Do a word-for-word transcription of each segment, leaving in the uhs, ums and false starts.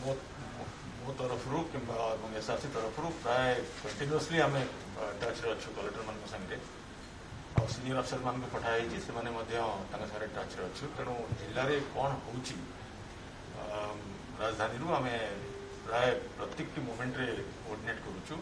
मो मो तरफ कि एसआरसी तरफ प्राय कंटिन्यूअसली आम टच रे अच्छु कलेक्टर मान संगे और सीनियर अफसर मान को पठाई से सारे टच रे अच्छु तेणु जिले में कौन हो राजधानी आम प्राय प्रत्येक मुवमेंट रे कोऑर्डिनेट करूछु।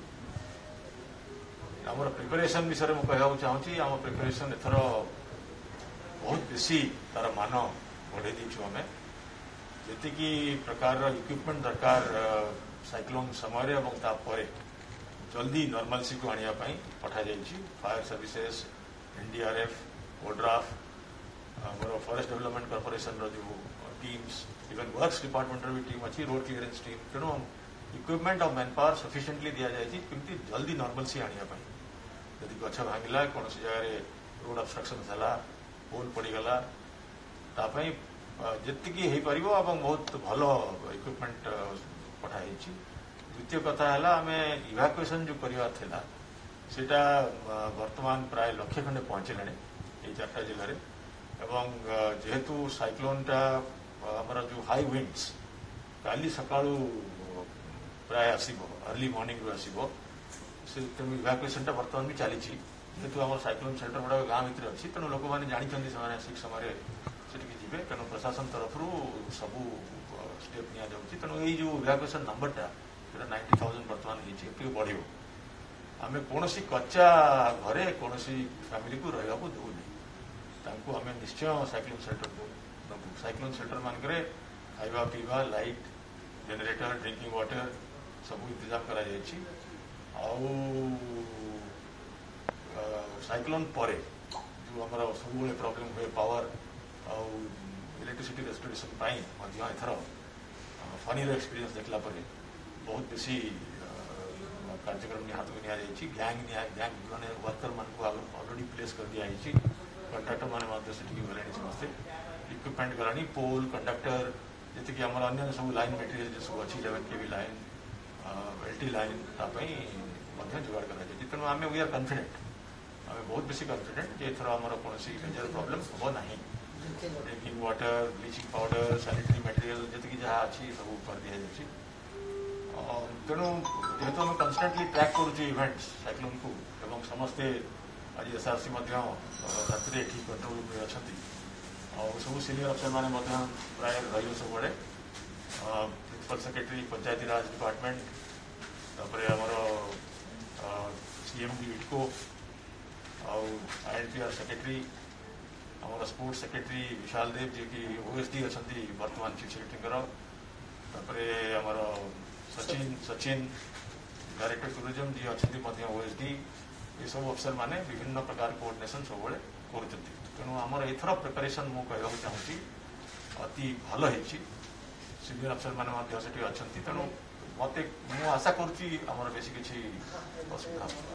आमर प्रिपरेशन विषय में कहना चाहूँगी आम प्रिपरेशन एथर बहुत बेसी तार मान बढ़े दीचु आम जी प्रकार इक्विपमेंट दरकार साइक्लोन समय और जल्दी नॉर्मलसी को आने पठा जाइए। फायर सर्विसेज एनडीआरएफ ओड्राफ आमर फॉरेस्ट डेवलपमेंट कॉर्पोरेशन रो जो टीम्स इवन वर्क्स डिपार्टमेंट भी टीम अच्छी रोड क्लीयरेंस टीम तेणु इक्विपमेंट और मैन पावर सफिशिएंटली दि जाए कमी जल्दी नॉर्मलसी आने जदि गछ भांगला कौन जगह रोड अबस्ट्रक्शन है पोल पड़गला तापाई जी हो पार बहुत भल इक्विपमेंट पठाई। द्वितीय कथा है आम इवाकुएसन जो करवा सेटा वर्तमान प्राय लक्षे खंडे पहुंचला ये चार्टा जिले में जेहेतु साइक्लोनटा आमर जो हाई विंड्स काली सकाळू प्राय आसब अर्ली मॉर्निंग रू आसब से तेणु इवाकुएसन बर्तमान भी चली जेहेतु आम साइक्लोन सेंटर गुड़ा गाँ भितर अच्छी तेणु लोक मैंने जानते ठीक समय से जी तेणु प्रशासन तरफ सबू स्टेप नि तेणु यही जो इवाकुएसन नंबरटा जो नाइंटी थाउजेंड बर्तमान होती बढ़ आम कौन कच्चा घरे कौन फैमिली को रहा दूनी आम निश्चय साइक्लोन सेंटर को नबू साइक्लोन सेंटर मानक खावा पीवा लाइट जेनरेटर ड्रिंकिंग वाटर सब इंतजाम करा साइक्लोन पर जो आम सब प्रॉब्लम हुए पावर आउ इलेक्ट्रिसिटी रेस्टोरेशन एथर फनी एक्सपीरियंस देखला पर बहुत बेसी कार्यक्रम हाथ में नि गैंग गैंग मैंने वर्कर मान को ऑलरेडी प्लेस कर दिखाई कंट्राक्टर मैंने गले समस्ते इक्विपमेंट गलानी पोल कंडक्टर जी आम अन्य सब लाइन मेटेरियल जो सब अच्छी eleven KV line LT line जोगाड़ कर तेणु आम वी आर कन्फिडेंट आम बहुत बेसी कन्फिडेंट जे एथर आमर कौन मेजर प्रॉब्लम हम ना drinking water bleaching powder sanitary material जी जहाँ अच्छी सब कर दिखाई तेणु जेहेतु आम कन्स्टाटली ट्रैक करुचे इवेंट्स साइक्लोन को एवं समस्ते आज एसआरसी रात कंट्रोल रूम में अच्छा और सब सीनियर अफसर मैंने प्राय रही सब principal secretary Panchayati Raj department तापर आमर सीएमडी इटको आईएनपीआर सेक्रेटरी आमर स्पोर्ट्स सेक्रेटरी विशाल देव जी की ओएसडी अच्छा वर्तमान चीफ सेक्रेटरी आमर सचिन सचिन डायरेक्टर टूरिज्म जी अच्छा ओएसडी ये सब अफसर माने विभिन्न प्रकार कोऑर्डिनेशन सब कर तेणु आमर एथर प्रिपरेशन मु कहना चाहूँगी अति भल है सीनियर अफसर मैंने अच्छा तेणु मत आशा करुँच आमर बेसी किसी असुविधा।